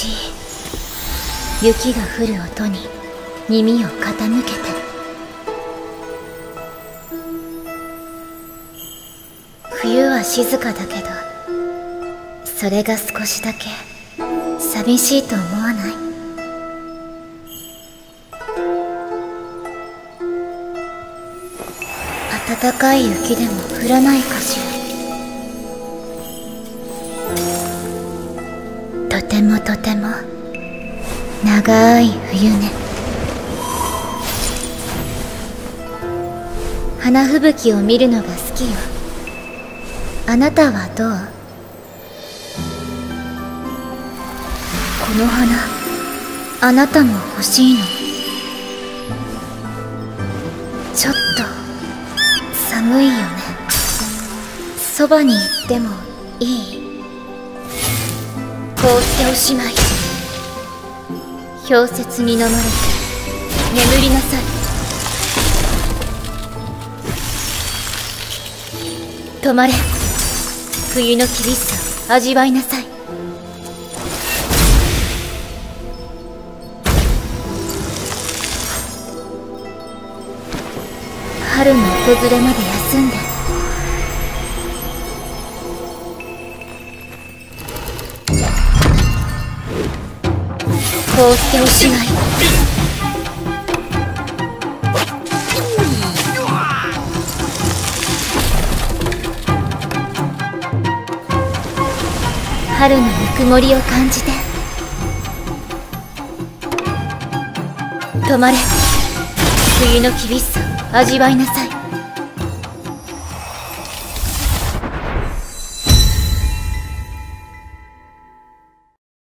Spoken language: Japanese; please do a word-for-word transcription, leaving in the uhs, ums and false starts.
しい雪が降る音に耳を傾けて。冬は静かだけど、それが少しだけ寂しいと思わない？暖かい雪でも降らないかしら。とてもとても長い冬ね。花吹雪を見るのが好きよ。あなたはどう？この花、あなたも欲しいの？ちょっと寒いよね。そばに行ってもいい？こうしておしまい。氷雪に飲まれて眠りなさい。止まれ。冬の厳しさを味わいなさい。春の訪れまで休んで。こうしておしまい。春のぬくもりを感じて。止まれ。冬の厳しさを味わいなさい。